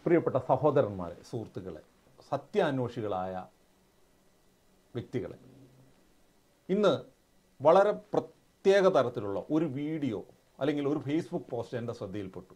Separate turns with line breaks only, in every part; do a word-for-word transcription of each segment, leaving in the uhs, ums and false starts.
പ്രിയപ്പെട്ട സഹോദരന്മാരെ, സുഹൃത്തുക്കളെ, സത്യാന്വേഷികളായ വ്യക്തികളെ, ഇന്ന് വളരെ പ്രത്യേക തരത്തിലുള്ള ഒരു വീഡിയോ അല്ലെങ്കിൽ ഒരു ഫേസ്ബുക്ക് പോസ്റ്റ് എൻ്റെ ശ്രദ്ധയിൽപ്പെട്ടു.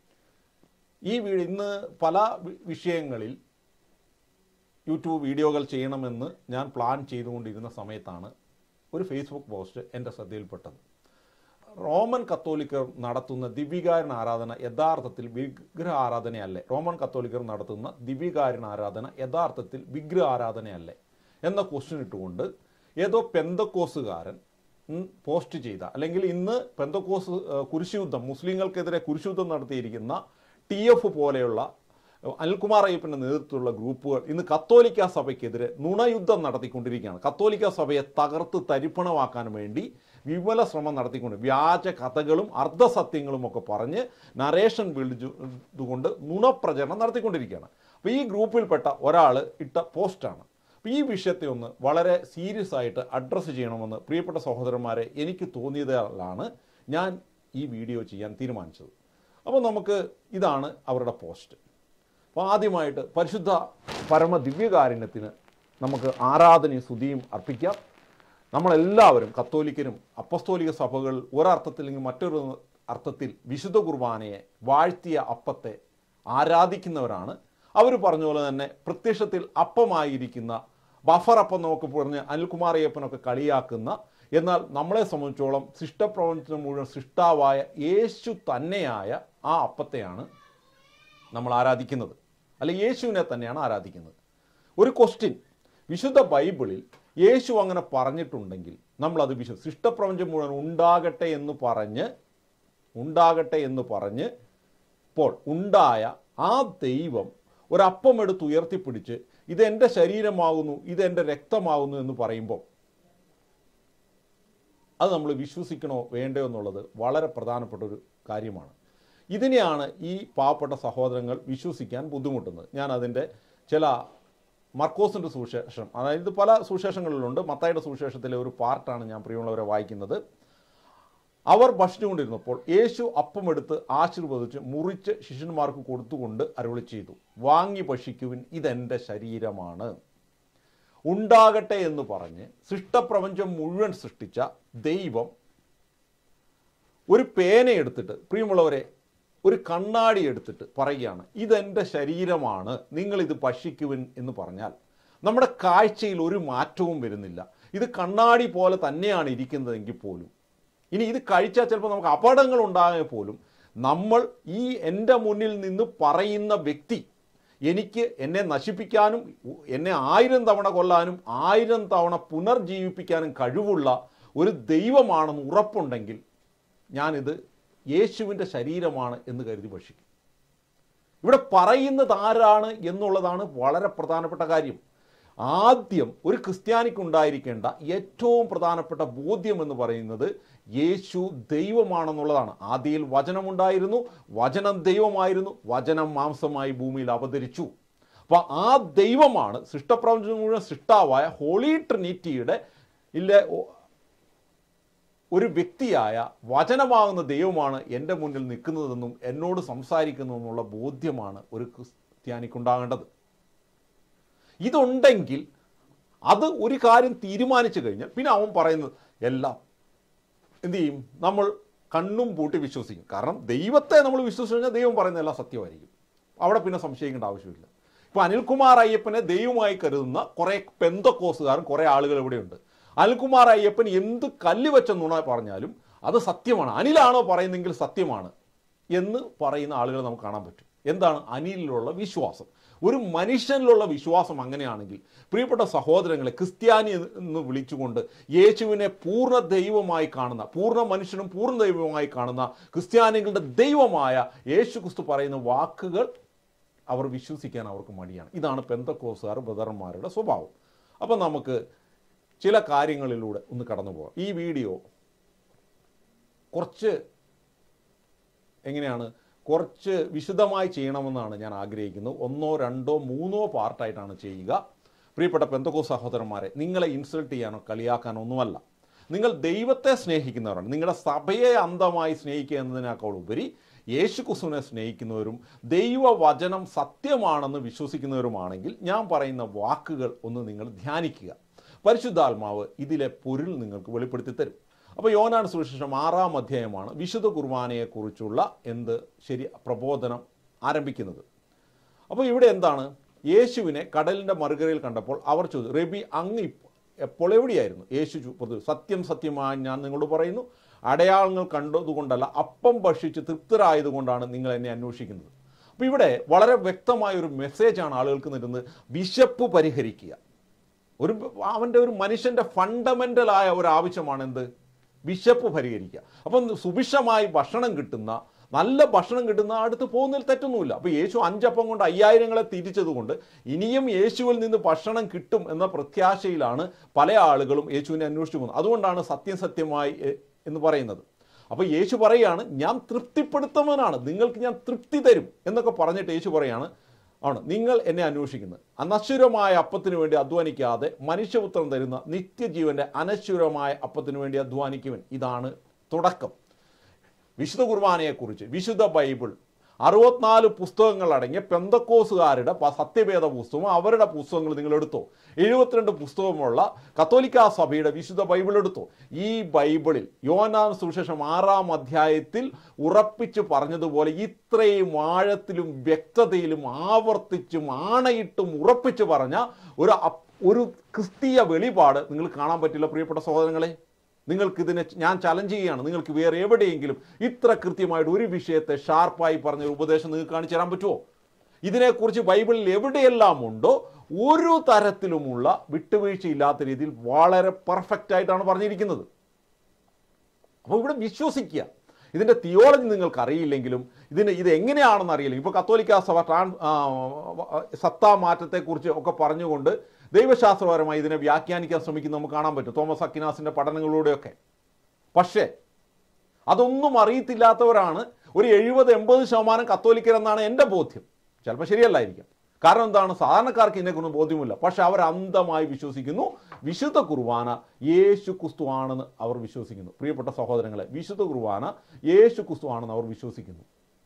ഈ വീഡിയോ ഇന്ന് പല വിഷയങ്ങളിൽ യൂട്യൂബ് വീഡിയോകൾ ചെയ്യണമെന്ന് ഞാൻ പ്ലാൻ ചെയ്തുകൊണ്ടിരുന്ന സമയത്താണ് ഒരു ഫേസ്ബുക്ക് പോസ്റ്റ് എൻ്റെ ശ്രദ്ധയിൽപ്പെട്ടത്. റോമൻ കത്തോലിക്കർ നടത്തുന്ന ദിവ്യകാരുണ്യ ആരാധന യഥാർത്ഥത്തിൽ വിഗ്രഹ ആരാധനയല്ലേ റോമൻ കത്തോലിക്കർ നടത്തുന്ന ദിവ്യകാരുണ്യ ആരാധന യഥാർത്ഥത്തിൽ വിഗ്രഹ ആരാധനയല്ലേ എന്ന ക്വസ്റ്റ്യൻ ഇട്ടുകൊണ്ട് ഏതോ പെന്തക്കോസുകാരൻ പോസ്റ്റ് ചെയ്ത, അല്ലെങ്കിൽ ഇന്ന് പെന്തക്കോസ് കുരിശുയുദ്ധം, മുസ്ലിങ്ങൾക്കെതിരെ കുരിശുയുദ്ധം നടത്തിയിരിക്കുന്ന ടി എഫ് പോലെയുള്ള അനിൽകുമാർ അയ്യപ്പൻ്റെ നേതൃത്വത്തിലുള്ള ഗ്രൂപ്പുകൾ ഇന്ന് കത്തോലിക്ക സഭയ്ക്കെതിരെ നുണയുദ്ധം നടത്തിക്കൊണ്ടിരിക്കുകയാണ്. കത്തോലിക്ക സഭയെ തകർത്ത് തരിപ്പണമാക്കാൻ വേണ്ടി വിമല ശ്രമം നടത്തിക്കൊണ്ട് വ്യാജ കഥകളും അർദ്ധസത്യങ്ങളും ഒക്കെ പറഞ്ഞ് നരേഷൻ വിളിച്ചുകൊണ്ട് നുണപ്രചരണം നടത്തിക്കൊണ്ടിരിക്കുകയാണ്. അപ്പോൾ ഈ ഗ്രൂപ്പിൽപ്പെട്ട ഒരാൾ ഇട്ട പോസ്റ്റാണ്. അപ്പോൾ ഈ വിഷയത്തെ ഒന്ന് വളരെ സീരിയസ് ആയിട്ട് അഡ്രസ്സ് ചെയ്യണമെന്ന് പ്രിയപ്പെട്ട സഹോദരന്മാരെ എനിക്ക് തോന്നിയതിലാണ് ഞാൻ ഈ വീഡിയോ ചെയ്യാൻ തീരുമാനിച്ചത്. അപ്പോൾ നമുക്ക് ഇതാണ് അവരുടെ പോസ്റ്റ്. അപ്പോൾ ആദ്യമായിട്ട് പരിശുദ്ധ പരമ ദിവ്യകാരുണ്യത്തിന് നമുക്ക് ആരാധനയും സ്തുതിയും അർപ്പിക്കാം. നമ്മളെല്ലാവരും കത്തോലിക്കരും അപ്പസ്തോലിക സഭകൾ ഒരർത്ഥത്തില്ലെങ്കിൽ മറ്റൊരു അർത്ഥത്തിൽ വിശുദ്ധ കുർബാനയെ വാഴ്ത്തിയ അപ്പത്തെ ആരാധിക്കുന്നവരാണ്. അവർ പറഞ്ഞ പോലെ തന്നെ പ്രത്യക്ഷത്തിൽ അപ്പമായിരിക്കുന്ന ബഫർ അപ്പം നമുക്ക് പറഞ്ഞ് അനിൽകുമാർ അയ്യപ്പനൊക്കെ കളിയാക്കുന്ന, എന്നാൽ നമ്മളെ സംബന്ധിച്ചോളം സൃഷ്ടപ്രപഞ്ചം മുഴുവൻ സൃഷ്ടാവായ യേശു തന്നെയായ ആ അപ്പത്തെയാണ് നമ്മൾ ആരാധിക്കുന്നത്, അല്ലെ യേശുവിനെ തന്നെയാണ് ആരാധിക്കുന്നത്. ഒരു ക്വസ്റ്റ്യൻ, വിശുദ്ധ ബൈബിളിൽ യേശു അങ്ങനെ പറഞ്ഞിട്ടുണ്ടെങ്കിൽ നമ്മളത് വിശ്വ സൃഷ്ടപ്രപഞ്ചം മുഴുവൻ ഉണ്ടാകട്ടെ എന്ന് പറഞ്ഞ് ഉണ്ടാകട്ടെ എന്ന് പറഞ്ഞ് ഇപ്പോൾ ഉണ്ടായ ആ ദൈവം ഒരപ്പം എടുത്ത് ഉയർത്തിപ്പിടിച്ച് ഇതെൻ്റെ ശരീരമാകുന്നു, ഇതെൻ്റെ രക്തമാകുന്നു എന്ന് പറയുമ്പോൾ അത് നമ്മൾ വിശ്വസിക്കണോ വേണ്ടയോ എന്നുള്ളത് വളരെ പ്രധാനപ്പെട്ട ഒരു കാര്യമാണ്. ഇതിനെയാണ് ഈ പാവപ്പെട്ട സഹോദരങ്ങൾ വിശ്വസിക്കാൻ ബുദ്ധിമുട്ടുന്നത്. ഞാൻ അതിൻ്റെ ചില മർക്കോസിൻ്റെ സുവിശേഷം, അതായത് പല സുവിശേഷങ്ങളിലുണ്ട്, മത്തായിയുടെ സുവിശേഷത്തിലെ ഒരു പാർട്ടാണ് ഞാൻ പ്രിയമുള്ളവരെ വായിക്കുന്നത്. അവർ ഭക്ഷിച്ചുകൊണ്ടിരുന്നപ്പോൾ യേശു അപ്പമെടുത്ത് ആശീർവദിച്ച് മുറിച്ച് ശിഷ്യന്മാർക്ക് കൊടുത്തുകൊണ്ട് അരുളി ചെയ്തു, വാങ്ങി ഭക്ഷിക്കുവിൻ, ഇതെൻ്റെ ശരീരമാണ്. ഉണ്ടാകട്ടെ എന്ന് പറഞ്ഞ് സൃഷ്ടപ്രപഞ്ചം മുഴുവൻ സൃഷ്ടിച്ച ദൈവം ഒരു പേനയെടുത്തിട്ട്, പ്രിയമുള്ളവരെ, ഒരു കണ്ണാടി എടുത്തിട്ട് പറയുകയാണ്, ഇതെൻ്റെ ശരീരമാണ്, നിങ്ങളിത് ഭക്ഷിക്കുവിൻ എന്ന് പറഞ്ഞാൽ നമ്മുടെ കാഴ്ചയിൽ ഒരു മാറ്റവും വരുന്നില്ല. ഇത് കണ്ണാടി പോലെ തന്നെയാണ് ഇരിക്കുന്നതെങ്കിൽ പോലും, ഇനി ഇത് കഴിച്ചാൽ ചിലപ്പോൾ നമുക്ക് അപകടങ്ങൾ ഉണ്ടാകാൻ പോലും, നമ്മൾ ഈ എൻ്റെ മുന്നിൽ നിന്ന് പറയുന്ന വ്യക്തി എനിക്ക് എന്നെ നശിപ്പിക്കാനും എന്നെ ആയിരം തവണ കൊല്ലാനും ആയിരം തവണ പുനർജീവിപ്പിക്കാനും കഴിവുള്ള ഒരു ദൈവമാണെന്ന് ഉറപ്പുണ്ടെങ്കിൽ ഞാനിത് യേശുവിൻ്റെ ശരീരമാണ് എന്ന് കരുതി ഭക്ഷിക്കും. ഇവിടെ പറയുന്നത് ആരാണ് എന്നുള്ളതാണ് വളരെ പ്രധാനപ്പെട്ട കാര്യം. ആദ്യം ഒരു ക്രിസ്ത്യാനിക്കുണ്ടായിരിക്കേണ്ട ഏറ്റവും പ്രധാനപ്പെട്ട ബോധ്യം എന്ന് പറയുന്നത് യേശു ദൈവമാണെന്നുള്ളതാണ്. ആദിയിൽ വചനമുണ്ടായിരുന്നു, വചനം ദൈവമായിരുന്നു, വചനം മാംസമായി ഭൂമിയിൽ അവതരിച്ചു. അപ്പോൾ ആ ദൈവമാണ് സൃഷ്ടപ്രപഞ്ചം മുഴുവൻ സൃഷ്ടാവായ ഹോളി ട്രിനിറ്റിയുടെ ഇല്ല ഒരു വ്യക്തിയായ വചനമാകുന്ന ദൈവമാണ് എൻ്റെ മുന്നിൽ നിൽക്കുന്നതെന്നും എന്നോട് സംസാരിക്കുന്നതെന്നുള്ള ബോധ്യമാണ് ഒരു ക്രിസ്ത്യാനിക്കുണ്ടാകേണ്ടത്. ഇതുണ്ടെങ്കിൽ അത് ഒരു കാര്യം തീരുമാനിച്ചു കഴിഞ്ഞാൽ പിന്നെ അവൻ പറയുന്നത് എല്ലാം എന്തു ചെയ്യും, നമ്മൾ കണ്ണും പൂട്ടി വിശ്വസിക്കും. കാരണം ദൈവത്തെ നമ്മൾ വിശ്വസിച്ചു കഴിഞ്ഞാൽ ദൈവം പറയുന്ന എല്ലാം സത്യമായിരിക്കും. അവിടെ പിന്നെ സംശയിക്കേണ്ട ആവശ്യമില്ല. ഇപ്പോൾ അനിൽകുമാർ അയ്യപ്പനെ ദൈവമായി കരുതുന്ന കുറേ പെന്തക്കോസുകാരും കുറേ ആളുകൾ ഇവിടെയുണ്ട്. അനിൽകുമാർ അയ്യപ്പൻ എന്ത് കല്ല് വെച്ച നുണ പറഞ്ഞാലും അത് സത്യമാണ്, അനിലാണോ പറയുന്നെങ്കിൽ സത്യമാണ് എന്ന് പറയുന്ന ആളുകൾ നമുക്ക് കാണാൻ പറ്റും. എന്താണ് അനിലിലുള്ള വിശ്വാസം? ഒരു മനുഷ്യനിലുള്ള വിശ്വാസം അങ്ങനെയാണെങ്കിൽ പ്രിയപ്പെട്ട സഹോദരങ്ങളെ, ക്രിസ്ത്യാനി എന്ന് വിളിച്ചുകൊണ്ട് യേശുവിനെ പൂർണ്ണ ദൈവമായി കാണുന്ന, പൂർണ്ണ മനുഷ്യനും പൂർണ്ണ ദൈവമായി കാണുന്ന ക്രിസ്ത്യാനികളുടെ ദൈവമായ യേശു ക്രിസ്തു പറയുന്ന വാക്കുകൾ അവർ വിശ്വസിക്കാൻ അവർക്ക് മടിയാണ്. ഇതാണ് പെന്തക്കോസുകാർ ബ്രദർമാരുടെ സ്വഭാവം. അപ്പം നമുക്ക് ചില കാര്യങ്ങളിലൂടെ ഒന്ന് കടന്നു പോകാം. ഈ വീഡിയോ കുറച്ച് എങ്ങനെയാണ് കുറച്ച് വിശദമായി ചെയ്യണമെന്നാണ് ഞാൻ ആഗ്രഹിക്കുന്നത്. ഒന്നോ രണ്ടോ മൂന്നോ പാർട്ടായിട്ടാണ് ചെയ്യുക. പ്രിയപ്പെട്ട പെന്തക്കോസ് സഹോദരന്മാരെ, നിങ്ങളെ ഇൻസൾട്ട് ചെയ്യാനോ കളിയാക്കാനോ ഒന്നുമല്ല. നിങ്ങൾ ദൈവത്തെ സ്നേഹിക്കുന്നവരാണ്. നിങ്ങളുടെ സഭയെ അന്ധമായി സ്നേഹിക്കുക എന്നതിനേക്കാൾ ഉപരി യേശു ക്രിസ്തുവിനെ സ്നേഹിക്കുന്നവരും ദൈവവചനം സത്യമാണെന്ന് വിശ്വസിക്കുന്നവരുമാണെങ്കിൽ ഞാൻ പറയുന്ന വാക്കുകൾ ഒന്ന് നിങ്ങൾ ധ്യാനിക്കുക. പരിശുദ്ധാത്മാവ് ഇതിലെ പൊരുൾ നിങ്ങൾക്ക് വെളിപ്പെടുത്തി തരും. അപ്പോൾ യോഹന്നാൻ സുവിശേഷം ആറാം അധ്യായമാണ് വിശുദ്ധ കുർബാനയെക്കുറിച്ചുള്ള എന്ത് ശരി പ്രബോധനം ആരംഭിക്കുന്നത്. അപ്പോൾ ഇവിടെ എന്താണ്? യേശുവിനെ കടലിൻ്റെ മറുകരയിൽ കണ്ടപ്പോൾ അവർ ചോദിച്ചു, റബി അങ്ങ് എപ്പോൾ എവിടെയായിരുന്നു? യേശു പറഞ്ഞു, സത്യം സത്യമായി ഞാൻ നിങ്ങളോട് പറയുന്നു, അടയാളങ്ങൾ കണ്ടതുകൊണ്ടല്ല, അപ്പം ഭക്ഷിച്ച് തൃപ്തരായതുകൊണ്ടാണ് നിങ്ങൾ എന്നെ അന്വേഷിക്കുന്നത്. അപ്പോൾ ഇവിടെ വളരെ വ്യക്തമായൊരു മെസ്സേജാണ് ആളുകൾക്ക് നൽകുന്നത്. വിശപ്പ് പരിഹരിക്കുക. ഒരു അവൻ്റെ ഒരു മനുഷ്യൻ്റെ ഫണ്ടമെൻ്റലായ ഒരു ആവശ്യമാണ് എന്ത്? വിശപ്പ് പരിഹരിക്കുക. അപ്പം സുഭിക്ഷമായി ഭക്ഷണം കിട്ടുന്ന, നല്ല ഭക്ഷണം കിട്ടുന്ന അടുത്ത് പോകുന്നതിൽ തെറ്റൊന്നുമില്ല. അപ്പോൾ യേശു അഞ്ചപ്പം കൊണ്ട് അയ്യായിരങ്ങളെ തിരിച്ചതുകൊണ്ട് ഇനിയും യേശുവിൽ നിന്ന് ഭക്ഷണം കിട്ടും എന്ന പ്രത്യാശയിലാണ് പല ആളുകളും യേശുവിനെ അന്വേഷിച്ചു പോകുന്നത്. അതുകൊണ്ടാണ് സത്യം സത്യമായി എന്ന് പറയുന്നത്. അപ്പോൾ യേശു പറയുകയാണ്, ഞാൻ തൃപ്തിപ്പെടുത്തുന്നവനാണ്, നിങ്ങൾക്ക് ഞാൻ തൃപ്തി തരും എന്നൊക്കെ പറഞ്ഞിട്ട് യേശു പറയാണ്, ആണ് നിങ്ങൾ എന്നെ അന്വേഷിക്കുന്നത്. അനശ്വരമായ അപ്പത്തിനു വേണ്ടി അധ്വാനിക്കാതെ മനുഷ്യപുത്രൻ തരുന്ന നിത്യജീവൻ്റെ അനശ്വരമായ അപ്പത്തിനു വേണ്ടി അധ്വാനിക്കുവൻ. ഇതാണ് തുടക്കം. വിശുദ്ധ കുർബാനയെക്കുറിച്ച് വിശുദ്ധ ബൈബിൾ അറുപത്തിനാല് പുസ്തകങ്ങൾ അടങ്ങിയ പെന്തക്കോസുകാരുടെ സത്യവേദ പുസ്തകവും അവരുടെ പുസ്തകങ്ങൾ നിങ്ങൾ എടുത്തോ. എഴുപത്തിരണ്ട് പുസ്തകമുള്ള കത്തോലിക്കാ സഭയുടെ വിശുദ്ധ ബൈബിൾ എടുത്തോ. ഈ ബൈബിളിൽ യോഹന്നാൻ സുവിശേഷം ആറാം അധ്യായത്തിൽ ഉറപ്പിച്ച് പറഞ്ഞതുപോലെ ഇത്രയും ആഴത്തിലും വ്യക്തതയിലും ആവർത്തിച്ചും ആണയിട്ടും ഉറപ്പിച്ച് പറഞ്ഞ ഒരു ഒരു ക്രിസ്തീയ വെളിപാട് നിങ്ങൾ കാണാൻ പറ്റില്ല പ്രിയപ്പെട്ട സഹോദരങ്ങളെ. നിങ്ങൾക്കിതിനെ ഞാൻ ചലഞ്ച് ചെയ്യുകയാണ്. നിങ്ങൾക്ക് വേറെ എവിടെയെങ്കിലും ഇത്ര കൃത്യമായിട്ട് ഒരു വിഷയത്തെ ഷാർപ്പായി പറഞ്ഞൊരു ഉപദേശം നിങ്ങൾക്ക് കാണിച്ചു തരാൻ പറ്റുമോ? ഇതിനെക്കുറിച്ച് ബൈബിളിൽ എവിടെയെല്ലാം ഉണ്ടോ ഒരു തരത്തിലുമുള്ള വിട്ടുവീഴ്ചയില്ലാത്ത രീതിയിൽ വളരെ പെർഫെക്റ്റ് ആയിട്ടാണ് പറഞ്ഞിരിക്കുന്നത്. അപ്പോൾ ഇവിടെ വിശ്വസിക്കുക. ഇതിൻ്റെ തിയോളജി നിങ്ങൾക്ക് അറിയില്ലെങ്കിലും ഇതിന് ഇത് എങ്ങനെയാണെന്ന് അറിയില്ലെങ്കിൽ, ഇപ്പോൾ കത്തോലിക്കാ സഭ ട്രാൻ സത്താ മാറ്റത്തെക്കുറിച്ച് ഒക്കെ പറഞ്ഞുകൊണ്ട് ദൈവശാസ്ത്രപരമായി ഇതിനെ വ്യാഖ്യാനിക്കാൻ ശ്രമിക്കുന്നത് നമുക്ക് കാണാൻ പറ്റും തോമസ് അക്വിനാസിൻ്റെ പഠനങ്ങളിലൂടെയൊക്കെ. പക്ഷേ അതൊന്നും അറിയത്തില്ലാത്തവരാണ് ഒരു എഴുപത് എൺപത് ശതമാനം കത്തോലിക്കരെന്നാണ് എൻ്റെ ബോധ്യം. ചിലപ്പോൾ ശരിയല്ലായിരിക്കാം. കാരണം എന്താണ്? സാധാരണക്കാർക്ക് ഇതിനെക്കുറിച്ച് ബോധ്യമില്ല. പക്ഷെ അവർ അന്ധമായി വിശ്വസിക്കുന്നു വിശുദ്ധ കുർബാന യേശു ക്രിസ്തു ആണെന്ന് അവർ വിശ്വസിക്കുന്നു. പ്രിയപ്പെട്ട സഹോദരങ്ങളെ, വിശുദ്ധ കുർബാന യേശു ക്രിസ്തു ആണെന്ന് അവർ വിശ്വസിക്കുന്നു.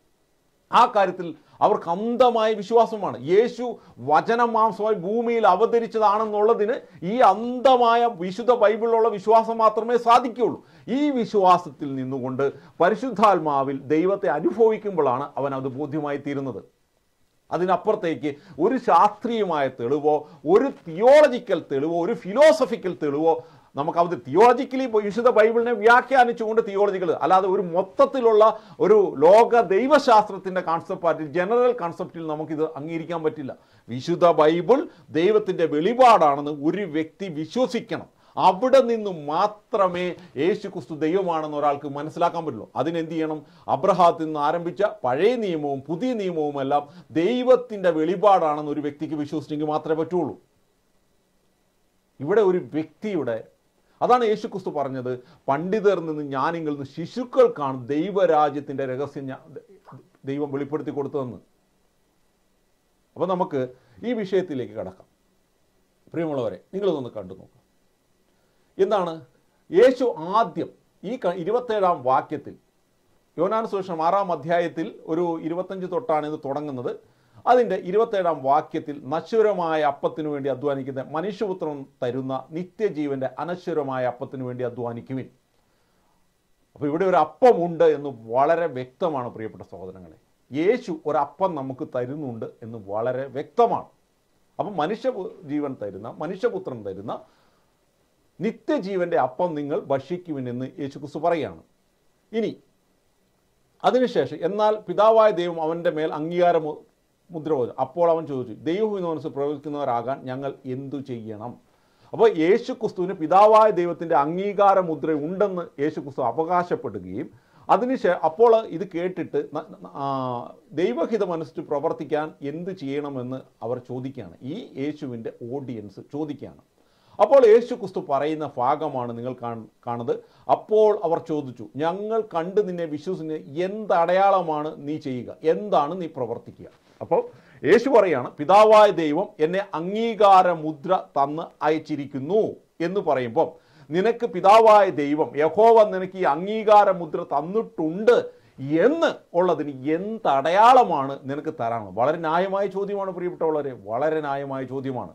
ആ കാര്യത്തിൽ അവർക്ക് അന്ധമായ വിശ്വാസമാണ്. യേശു വചനമാംസമായി ഭൂമിയിൽ അവതരിച്ചതാണെന്നുള്ളതിന് ഈ അന്ധമായ വിശുദ്ധ ബൈബിളിലുള്ള വിശ്വാസം മാത്രമേ സാധിക്കുകയുള്ളൂ. ഈ വിശ്വാസത്തിൽ നിന്നുകൊണ്ട് പരിശുദ്ധാത്മാവിൽ ദൈവത്തെ അനുഭവിക്കുമ്പോഴാണ് അവൻ അത് ബോധ്യമായി തീരുന്നത്. അതിനപ്പുറത്തേക്ക് ഒരു ശാസ്ത്രീയമായ തെളിവോ ഒരു തിയോളജിക്കൽ തെളിവോ ഒരു ഫിലോസഫിക്കൽ തെളിവോ നമുക്ക് അത് തിയോളജിക്കലി വിശുദ്ധ ബൈബിളിനെ വ്യാഖ്യാനിച്ചുകൊണ്ട് തിയോളജിക്കൽ അല്ലാതെ ഒരു മൊത്തത്തിലുള്ള ഒരു ലോക ദൈവശാസ്ത്രത്തിൻ്റെ കോൺസെപ്റ്റ് ജനറൽ കോൺസെപ്റ്റിൽ നമുക്കിത് അംഗീകരിക്കാൻ പറ്റില്ല. വിശുദ്ധ ബൈബിൾ ദൈവത്തിൻ്റെ വെളിപാടാണെന്ന് ഒരു വ്യക്തി വിശ്വസിക്കണം. അവിടെ നിന്നും മാത്രമേ യേശു ക്രിസ്തു ദൈവമാണെന്ന് ഒരാൾക്ക് മനസ്സിലാക്കാൻ പറ്റുള്ളൂ. അതിനെന്ത് ചെയ്യണം? അബ്രഹാത്തിൽ നിന്ന് ആരംഭിച്ച പഴയ നിയമവും പുതിയ നിയമവും എല്ലാം ദൈവത്തിൻ്റെ വെളിപാടാണെന്ന് ഒരു വ്യക്തിക്ക് വിശ്വസിച്ചെങ്കിൽ മാത്രമേ പറ്റുള്ളൂ. ഇവിടെ ഒരു വ്യക്തിയുടെ അതാണ് യേശു ക്രിസ്തു പറഞ്ഞത്, പണ്ഡിതർ നിന്ന് ജ്ഞാനികളിൽ നിന്ന് ശിശുക്കൾക്കാണ് ദൈവരാജ്യത്തിൻ്റെ രഹസ്യം ദൈവം വെളിപ്പെടുത്തി കൊടുത്തതെന്ന്. അപ്പോൾ നമുക്ക് ഈ വിഷയത്തിലേക്ക് കടക്കാം. പ്രിയമുള്ളവരെ, നിങ്ങളിതൊന്ന് കണ്ടു നോക്കാം. എന്താണ് യേശു ആദ്യം ഈ ഇരുപത്തേഴാം വാക്യത്തിൽ യോഹന്നാൻ സുവിശേഷം ആറാം അധ്യായത്തിൽ ഒരു ഇരുപത്തഞ്ച് തൊട്ടാണ് ഇത് തുടങ്ങുന്നത്. അതിൻ്റെ ഇരുപത്തേഴാം വാക്യത്തിൽ നശ്വരമായ അപ്പത്തിനു വേണ്ടി അധ്വാനിക്കുന്ന മനുഷ്യപുത്രൻ തരുന്ന നിത്യജീവൻ്റെ അനശ്വരമായ അപ്പത്തിനു വേണ്ടി അധ്വാനിക്കുവിൻ. അപ്പോൾ ഇവിടെ ഒരു അപ്പമുണ്ട് എന്ന് വളരെ വ്യക്തമാണ് പ്രിയപ്പെട്ട സഹോദരങ്ങളെ. യേശു ഒരപ്പം നമുക്ക് തരുന്നുണ്ട് എന്ന് വളരെ വ്യക്തമാണ്. അപ്പം മനുഷ്യ ജീവൻ തരുന്ന മനുഷ്യപുത്രൻ തരുന്ന നിത്യജീവൻ്റെ അപ്പം നിങ്ങൾ ഭക്ഷിക്കുവിനെന്ന് യേശു ക്രിസ്തു പറയുകയാണ്. ഇനി അതിനുശേഷം എന്നാൽ പിതാവായ ദൈവം അവൻ്റെ മേൽ അംഗീകാര മുദ്ര പോലും. അപ്പോൾ അവൻ ചോദിച്ചു, ദൈവഹിതമനുസരിച്ച് പ്രവർത്തിക്കുന്നവരാകാൻ ഞങ്ങൾ എന്തു ചെയ്യണം? അപ്പോൾ യേശു ക്രിസ്തുവിന് പിതാവായ ദൈവത്തിൻ്റെ അംഗീകാര മുദ്ര ഉണ്ടെന്ന് യേശു ക്രിസ്തു അവകാശപ്പെടുകയും അതിനുശേഷം അപ്പോൾ ഇത് കേട്ടിട്ട് ദൈവഹിതമനുസരിച്ച് പ്രവർത്തിക്കാൻ എന്ത് ചെയ്യണമെന്ന് അവർ ചോദിക്കുകയാണ്. ഈ യേശുവിൻ്റെ ഓഡിയൻസ് ചോദിക്കുകയാണ്. അപ്പോൾ യേശു ക്രിസ്തു പറയുന്ന ഭാഗമാണ് നിങ്ങൾ കാണുന്നത്. അപ്പോൾ അവർ ചോദിച്ചു, ഞങ്ങൾ കണ്ട് നിന്നെ വിശ്വസിന് എന്തടയാളമാണ് നീ ചെയ്യുക, എന്താണ് നീ പ്രവർത്തിക്കുക? അപ്പോൾ യേശു പറയാണ്, പിതാവായ ദൈവം എന്നെ അംഗീകാര മുദ്ര തന്ന് അയച്ചിരിക്കുന്നു എന്ന് പറയുമ്പോൾ നിനക്ക് പിതാവായ ദൈവം യഹോവ നിനക്ക് ഈ അംഗീകാര മുദ്ര തന്നിട്ടുണ്ട് എന്ന് ഉള്ളതിന് എന്തടയാളമാണ് നിനക്ക് തരാനുള്ളത്? വളരെ ന്യായമായ ചോദ്യമാണ് പ്രിയപ്പെട്ടവരെ, വളരെ ന്യായമായ ചോദ്യമാണ്.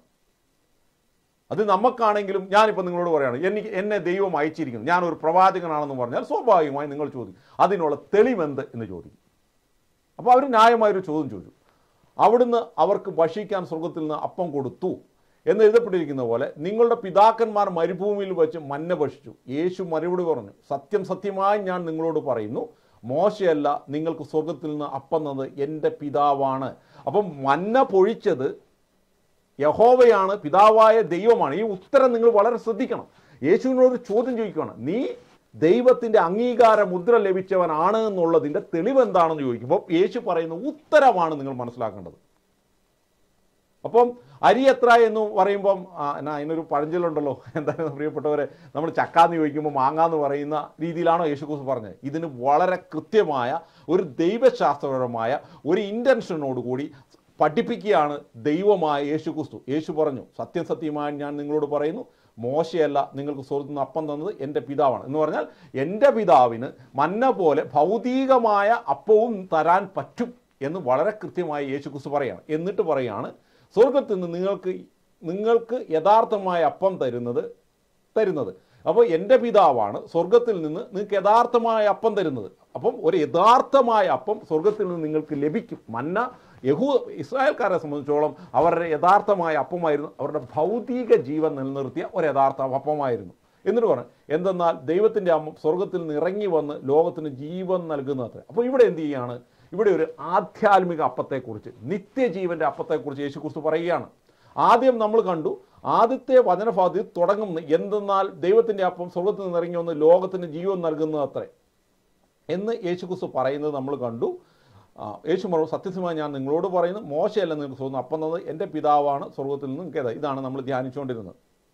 അത് നമുക്കാണെങ്കിലും, ഞാനിപ്പോൾ നിങ്ങളോട് പറയുകയാണ്, എനിക്ക് എന്നെ ദൈവം അയച്ചിരിക്കുന്നു, ഞാനൊരു പ്രവാചകനാണെന്ന് പറഞ്ഞാൽ സ്വാഭാവികമായി നിങ്ങൾ ചോദിക്കും അതിനുള്ള തെളിവെന്ത് എന്ന് ചോദിക്കും. അപ്പോൾ അവർ ന്യായമായൊരു ചോദ്യം ചോദിച്ചു. അവിടുന്ന് അവർക്ക് ഭക്ഷിക്കാൻ സ്വർഗത്തിൽ നിന്ന് അപ്പം കൊടുത്തു എന്ന് എഴുതപ്പെട്ടിരിക്കുന്ന പോലെ നിങ്ങളുടെ പിതാക്കന്മാർ മരുഭൂമിയിൽ വെച്ച് മന്ന ഭക്ഷിച്ചു. യേശു മറുപടി പറഞ്ഞു, സത്യം സത്യമായി ഞാൻ നിങ്ങളോട് പറയുന്നു, മോശയല്ല നിങ്ങൾക്ക് സ്വർഗത്തിൽ നിന്ന് അപ്പം തന്നത് എൻ്റെ പിതാവാണ്. അപ്പം മന്ന പൊഴിച്ചത് യഹോവയാണ്, പിതാവായ ദൈവമാണ്. ഈ ഉത്തരം നിങ്ങൾ വളരെ ശ്രദ്ധിക്കണം. യേശുവിനോട് ചോദ്യം ചോദിക്കുകയാണ്, നീ ദൈവത്തിൻ്റെ അംഗീകാര മുദ്ര ലഭിച്ചവനാണ് എന്നുള്ളതിൻ്റെ തെളിവ് എന്താണെന്ന് ചോദിക്കുമ്പോൾ യേശു പറയുന്ന ഉത്തരമാണ് നിങ്ങൾ മനസ്സിലാക്കേണ്ടത്. അപ്പം അരി എത്ര എന്ന് പറയുമ്പം എന്നാ അതിനൊരു പഴഞ്ചൊല്ലുണ്ടല്ലോ, എന്തായാലും പ്രിയപ്പെട്ടവരെ, നമ്മൾ ചക്കാന്ന് ചോദിക്കുമ്പോൾ മാങ്ങാന്ന് പറയുന്ന രീതിയിലാണോ യേശുക്രിസ്തു പറഞ്ഞത്? ഇതിന് വളരെ കൃത്യമായ ഒരു ദൈവശാസ്ത്രപരമായ ഒരു ഇൻറ്റൻഷനോടുകൂടി പഠിപ്പിക്കുകയാണ് ദൈവമായ യേശുക്രിസ്തു. യേശു പറഞ്ഞു, സത്യം സത്യമായി ഞാൻ നിങ്ങളോട് പറയുന്നു, മോശയല്ല നിങ്ങൾക്ക് സ്വർഗ്ഗത്തിൽ നിന്ന് അപ്പം തന്നത് എൻ്റെ പിതാവാണ്. എന്ന് പറഞ്ഞാൽ എൻ്റെ പിതാവിന് മന്ന പോലെ ഭൗതികമായ അപ്പവും തരാൻ പറ്റും എന്ന് വളരെ കൃത്യമായി യേശുക്രിസ്തു പറയുകയാണ്. എന്നിട്ട് പറയുകയാണ്, സ്വർഗത്തിൽ നിന്ന് നിങ്ങൾക്ക് നിങ്ങൾക്ക് യഥാർത്ഥമായ അപ്പം തരുന്നത് തരുന്നത് അപ്പോൾ എൻ്റെ പിതാവാണ് സ്വർഗത്തിൽ നിന്ന് നിങ്ങൾക്ക് യഥാർത്ഥമായ അപ്പം തരുന്നത്. അപ്പം ഒരു യഥാർത്ഥമായ അപ്പം സ്വർഗത്തിൽ നിന്ന് നിങ്ങൾക്ക് ലഭിക്കും. മന്ന യഹൂ ഇസ്രായേൽക്കാരെ സംബന്ധിച്ചോളം അവരുടെ യഥാർത്ഥമായ അപ്പമായിരുന്നു, അവരുടെ ഭൗതിക ജീവൻ നിലനിർത്തിയ ഒരു യഥാർത്ഥ അപ്പമായിരുന്നു. എന്നിട്ട് പറഞ്ഞു, എന്തെന്നാൽ ദൈവത്തിൻ്റെ അമ്മ സ്വർഗത്തിൽ നിന്ന് ഇറങ്ങി വന്ന് ലോകത്തിന് ജീവൻ നൽകുന്നത്. അപ്പോൾ ഇവിടെ എന്ത് ചെയ്യുകയാണ്? ഇവിടെ ഒരു ആധ്യാത്മിക അപ്പത്തെക്കുറിച്ച്, നിത്യജീവൻ്റെ അപ്പത്തെക്കുറിച്ച് യേശുക്രിസ്തു പറയുകയാണ്. ആദ്യം നമ്മൾ കണ്ടു, ആദ്യത്തെ വചനഭാഗത്തിൽ തുടങ്ങുന്ന എന്തെന്നാൽ ദൈവത്തിൻ്റെ അപ്പം സ്വർഗത്തിൽ നിന്ന് ഇറങ്ങി വന്ന് ലോകത്തിന് ജീവൻ നൽകുന്നത് അത്രേ എന്ന് യേശുക്രിസ്തു പറയുന്നത് നമ്മൾ കണ്ടു. യേശു പറഞ്ഞു, സത്യസമമായി ഞാൻ നിങ്ങളോട് പറയുന്നു, മോശയല്ല നിങ്ങൾക്ക് തോന്നുന്നു അപ്പം തന്നത് എൻ്റെ പിതാവാണ് സ്വർഗത്തിൽ നിന്ന് നിങ്ങൾക്ക്. ഇതാണ് നമ്മൾ ധ്യാനിച്ചുകൊണ്ടിരുന്നത്.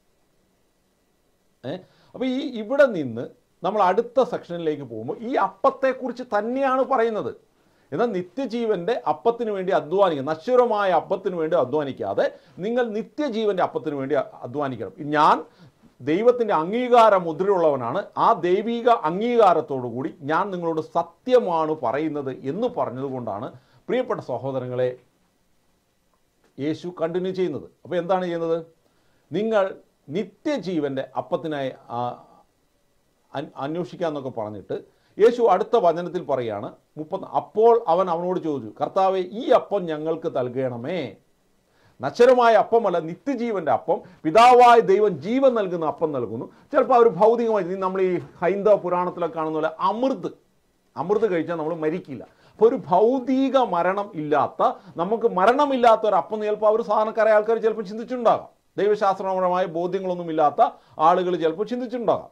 ഏഹ് അപ്പോൾ ഈ ഇവിടെ നിന്ന് നമ്മൾ അടുത്ത സെക്ഷനിലേക്ക് പോകുമ്പോൾ ഈ അപ്പത്തെക്കുറിച്ച് തന്നെയാണ് പറയുന്നത്. എന്നാൽ നിത്യജീവൻ്റെ അപ്പത്തിന് വേണ്ടി അധ്വാനിക്കുക, നശ്വരമായ അപ്പത്തിന് വേണ്ടി അധ്വാനിക്കാതെ നിങ്ങൾ നിത്യജീവൻ്റെ അപ്പത്തിന് വേണ്ടി അധ്വാനിക്കണം. ഞാൻ ദൈവത്തിൻ്റെ അംഗീകാര മുദ്രയുള്ളവനാണ്, ആ ദൈവിക അംഗീകാരത്തോടു കൂടി ഞാൻ നിങ്ങളോട് സത്യമാണ് പറയുന്നത് എന്ന് പറഞ്ഞതുകൊണ്ടാണ് പ്രിയപ്പെട്ട സഹോദരങ്ങളെ യേശു കണ്ടിന്യൂ ചെയ്യുന്നത്. അപ്പോൾ എന്താണ് ചെയ്യുന്നത്? നിങ്ങൾ നിത്യജീവൻ്റെ അപ്പത്തിനായി അന്വേഷിക്കാമെന്നൊക്കെ പറഞ്ഞിട്ട് യേശു അടുത്ത വചനത്തിൽ പറയുകയാണ്, മുപ്പത്തി അപ്പോൾ അവൻ അവനോട് ചോദിച്ചു, കർത്താവേ, ഈ അപ്പം ഞങ്ങൾക്ക് നൽകണമേ. നശ്വരമായ അപ്പമല്ല, നിത്യജീവൻ്റെ അപ്പം, പിതാവായ ദൈവം ജീവൻ നൽകുന്ന അപ്പം നൽകുന്നു. ചിലപ്പോൾ അവർ ഭൗതികമായി, നമ്മൾ ഈ ഹൈന്ദവ പുരാണത്തിലൊക്കെ കാണുന്ന പോലെ അമൃത് അമൃത് കഴിച്ചാൽ നമ്മൾ മരിക്കില്ല. അപ്പോൾ ഒരു ഭൗതിക മരണം ഇല്ലാത്ത, നമുക്ക് മരണമില്ലാത്ത ഒരു അപ്പം ചിലപ്പോൾ അവർ സാധാരണക്കാരായ ആൾക്കാർ ചിലപ്പോൾ ചിന്തിച്ചിട്ടുണ്ടാകാം. ദൈവശാസ്ത്രപരമായ ബോധ്യങ്ങളൊന്നുമില്ലാത്ത ആളുകൾ ചിലപ്പോൾ ചിന്തിച്ചിട്ടുണ്ടാകാം.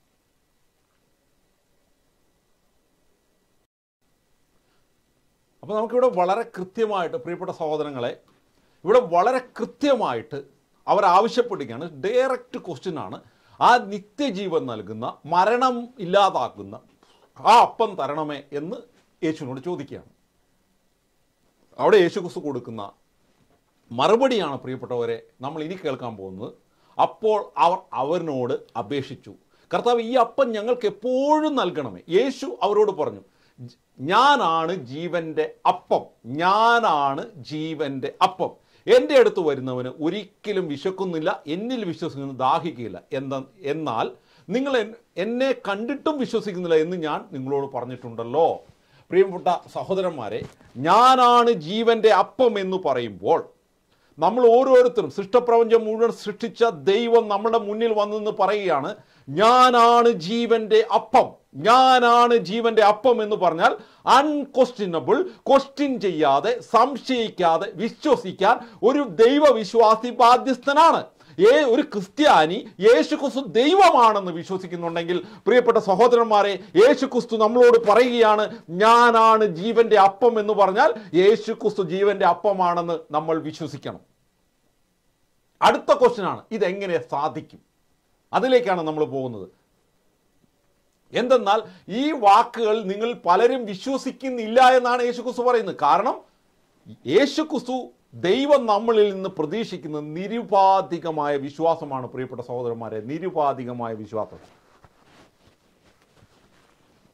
അപ്പോൾ നമുക്കിവിടെ വളരെ കൃത്യമായിട്ട് പ്രിയപ്പെട്ട സഹോദരങ്ങളെ, ഇവിടെ വളരെ കൃത്യമായിട്ട് അവർ ആവശ്യപ്പെടുകയാണ്. ഡയറക്റ്റ് ക്വസ്റ്റ്യനാണ്. ആ നിത്യജീവൻ നൽകുന്ന, മരണം ഇല്ലാതാക്കുന്ന ആ അപ്പം തരണമേ എന്ന് യേശുവിനോട് ചോദിക്കുകയാണ്. അവിടെ യേശുക്രിസ്തു കൊടുക്കുന്ന മറുപടിയാണ് പ്രിയപ്പെട്ടവരെ നമ്മൾ ഇനി കേൾക്കാൻ പോകുന്നത്. അപ്പോൾ അവർ അവനോട് അപേക്ഷിച്ചു, കർത്താവ്, ഈ അപ്പം ഞങ്ങൾക്ക് എപ്പോഴും നൽകണമേ. യേശു അവരോട് പറഞ്ഞു, ഞാനാണ് ജീവൻ്റെ അപ്പം, ഞാനാണ് ജീവൻ്റെ അപ്പം. എൻ്റെ അടുത്ത് വരുന്നവന് ഒരിക്കലും വിശക്കുന്നില്ല, എന്നിൽ വിശ്വസിക്കുന്ന ദാഹിക്കുകയില്ല. എന്താ എന്നാൽ നിങ്ങൾ എന്നെ കണ്ടിട്ടും വിശ്വസിക്കുന്നില്ല എന്ന് ഞാൻ നിങ്ങളോട് പറഞ്ഞിട്ടുണ്ടല്ലോ. പ്രിയപ്പെട്ട സഹോദരന്മാരെ, ഞാനാണ് ജീവൻ്റെ അപ്പം എന്ന് പറയുമ്പോൾ നമ്മൾ ഓരോരുത്തരും, സൃഷ്ടപ്രപഞ്ചം മുഴുവൻ സൃഷ്ടിച്ച ദൈവം നമ്മുടെ മുന്നിൽ വന്നെന്ന് പറയുകയാണ്, ഞാനാണ് ജീവൻ്റെ അപ്പം, ഞാനാണ് ജീവൻ്റെ അപ്പം എന്ന് പറഞ്ഞാൽ അൺക്വസ്റ്റ്യനബിൾ, ക്വസ്റ്റ്യൻ ചെയ്യാതെ, സംശയിക്കാതെ വിശ്വസിക്കാൻ ഒരു ദൈവവിശ്വാസി ബാധ്യസ്ഥനാണ്. ഏ ഒരു ക്രിസ്ത്യാനി യേശുക്രിസ്തു ദൈവമാണെന്ന് വിശ്വസിക്കുന്നുണ്ടെങ്കിൽ പ്രിയപ്പെട്ട സഹോദരന്മാരെ, യേശുക്രിസ്തു നമ്മളോട് പറയുകയാണ്, ഞാനാണ് ജീവൻ്റെ അപ്പം എന്ന് പറഞ്ഞാൽ യേശുക്രിസ്തു ജീവൻ്റെ അപ്പമാണെന്ന് നമ്മൾ വിശ്വസിക്കണം. അടുത്ത ക്വസ്റ്റ്യനാണ്, ഇതെങ്ങനെ സാധിക്കും? അതിലേക്കാണ് നമ്മൾ പോകുന്നത്. എന്തെന്നാൽ ഈ വാക്കുകൾ നിങ്ങൾ പലരും വിശ്വസിക്കുന്നില്ല എന്നാണ് യേശുക്രിസ്തു പറയുന്നത്. കാരണം യേശുക്രിസ്തു ദൈവം നമ്മളിൽ നിന്ന് പ്രതീക്ഷിക്കുന്ന നിരുപാധികമായ വിശ്വാസമാണ്. പ്രിയപ്പെട്ട സഹോദരന്മാരെ, നിരുപാധികമായ വിശ്വാസം.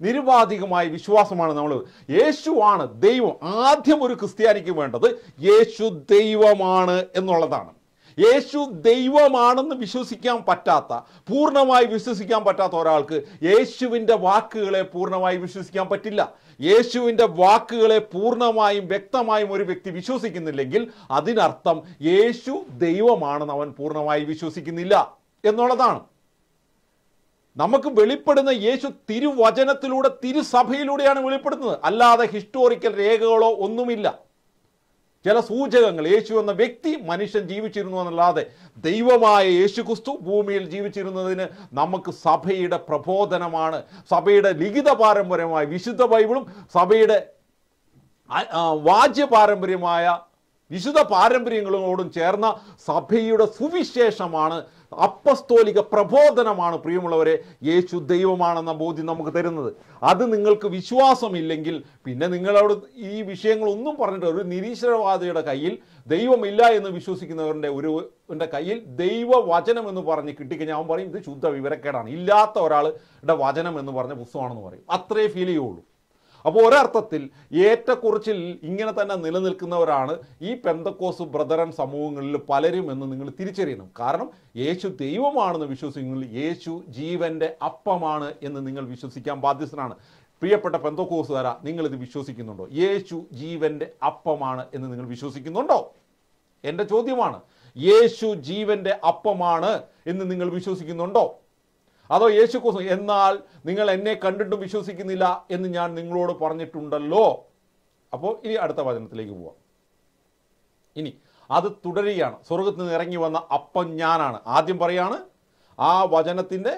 നിരുപാധികമായ വിശ്വാസമാണ് നമ്മൾ. യേശുവാണ് ദൈവം. ആദ്യം ഒരു ക്രിസ്ത്യാനിക്ക് വേണ്ടത് യേശു ദൈവമാണ് എന്നുള്ളതാണ്. യേശു ദൈവമാണെന്ന് വിശ്വസിക്കാൻ പറ്റാത്ത, പൂർണ്ണമായി വിശ്വസിക്കാൻ പറ്റാത്ത ഒരാൾക്ക് യേശുവിൻ്റെ വാക്കുകളെ പൂർണ്ണമായി വിശ്വസിക്കാൻ പറ്റില്ല. യേശുവിൻ്റെ വാക്കുകളെ പൂർണ്ണമായും വ്യക്തമായും ഒരു വ്യക്തി വിശ്വസിക്കുന്നില്ലെങ്കിൽ അതിനർത്ഥം യേശു ദൈവമാണെന്ന് അവൻ പൂർണ്ണമായി വിശ്വസിക്കുന്നില്ല എന്നുള്ളതാണ്. നമുക്ക് വെളിപ്പെടുന്ന യേശു തിരുവചനത്തിലൂടെ, തിരുസഭയിലൂടെയാണ് വെളിപ്പെടുത്തുന്നത്. അല്ലാതെ ഹിസ്റ്റോറിക്കൽ രേഖകളോ ഒന്നുമില്ല. ചില സൂചകങ്ങൾ, യേശു എന്ന വ്യക്തി മനുഷ്യൻ ജീവിച്ചിരുന്നു എന്നല്ലാതെ ദൈവമായ യേശു ക്രിസ്തു ഭൂമിയിൽ ജീവിച്ചിരുന്നതിന് നമുക്ക് സഭയുടെ പ്രബോധനമാണ്, സഭയുടെ ലിഖിത പാരമ്പര്യമായ വിശുദ്ധ ബൈബിളും സഭയുടെ വാജ്യ പാരമ്പര്യമായ വിശുദ്ധ പാരമ്പര്യങ്ങളോടും ചേർന്ന സഭയുടെ സുവിശേഷമാണ്, അപ്പസ്തോലിക പ്രബോധനമാണ് പ്രിയമുള്ളവരെ യേശു ദൈവമാണെന്ന ബോധ്യം നമുക്ക് തരുന്നത്. അത് നിങ്ങൾക്ക് വിശ്വാസമില്ലെങ്കിൽ പിന്നെ നിങ്ങളോട് ഈ വിഷയങ്ങളൊന്നും പറഞ്ഞിട്ട്, ഒരു നിരീശ്വരവാദിയുടെ കയ്യിൽ ദൈവമില്ല എന്ന് വിശ്വസിക്കുന്നവരുടെ ഒരു എൻ്റെ കയ്യിൽ ദൈവവചനം എന്ന് പറഞ്ഞ് കിട്ടിക്കഴിഞ്ഞാൽ അവൻ പറയും ഇത് ശുദ്ധ വിവരക്കേടാണ്, ഇല്ലാത്ത ഒരാളുടെ വചനം എന്ന് പറഞ്ഞ പുസ്തകമാണെന്ന് പറയും. അത്രേ ഫീൽ ചെയ്യുള്ളൂ. അപ്പോൾ ഒരർത്ഥത്തിൽ ഏറ്റക്കുറച്ചിൽ ഇങ്ങനെ തന്നെ നിലനിൽക്കുന്നവരാണ് ഈ പെന്തക്കോസ് ബ്രദറൻ സമൂഹങ്ങളിൽ പലരും എന്ന് നിങ്ങൾ തിരിച്ചറിയണം. കാരണം യേശു ദൈവമാണെന്ന് വിശ്വസിക്കുമെങ്കിൽ യേശു ജീവൻ്റെ അപ്പമാണ് എന്ന് നിങ്ങൾ വിശ്വസിക്കാൻ ബാധ്യസ്ഥനാണ്. പ്രിയപ്പെട്ട പെന്തക്കോസുകാരാ, നിങ്ങളിത് വിശ്വസിക്കുന്നുണ്ടോ? യേശു ജീവൻ്റെ അപ്പമാണ് എന്ന് നിങ്ങൾ വിശ്വസിക്കുന്നുണ്ടോ? എൻ്റെ ചോദ്യമാണ്. യേശു ജീവൻ്റെ അപ്പമാണ് എന്ന് നിങ്ങൾ വിശ്വസിക്കുന്നുണ്ടോ? അതോ യേശു ക്രിസ്തു എന്നാൽ നിങ്ങൾ എന്നെ കണ്ടിട്ടും വിശ്വസിക്കുന്നില്ല എന്ന് ഞാൻ നിങ്ങളോട് പറഞ്ഞിട്ടുണ്ടല്ലോ. അപ്പോൾ ഇനി അടുത്ത വചനത്തിലേക്ക് പോവാം. ഇനി അത് തുടരുകയാണ്. സ്വർഗത്തിൽ നിന്ന് ഇറങ്ങി വന്ന അപ്പം ഞാനാണ്. ആദ്യം പറയാണ് ആ വചനത്തിൻ്റെ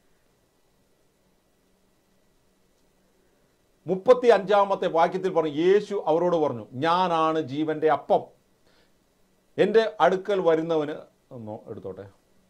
മുപ്പത്തി അഞ്ചാമത്തെ വാക്യത്തിൽ പറഞ്ഞു, യേശു അവരോട് പറഞ്ഞു, ഞാനാണ് ജീവൻ്റെ അപ്പം. എൻ്റെ അടുക്കൽ വരുന്നവന് ഒന്നോ എടുത്തോട്ടെ